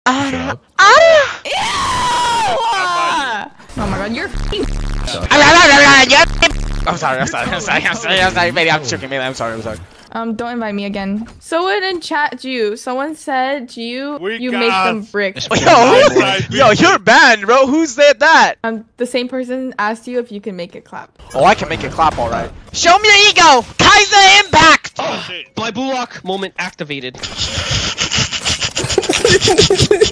Oh my god, you're f***ing. I'm sorry, Maybe I'm joking, Meili, I'm sorry. Don't invite me again. Someone in chat, Jiyu. Someone said, Jiyu, you make them bricks. Yo, you're banned, bro. Who said that? The same person asked you if you can make it clap. Oh, I can make it clap, alright. Show me your ego! Kaiser Impact! Oh, my Bullock moment activated.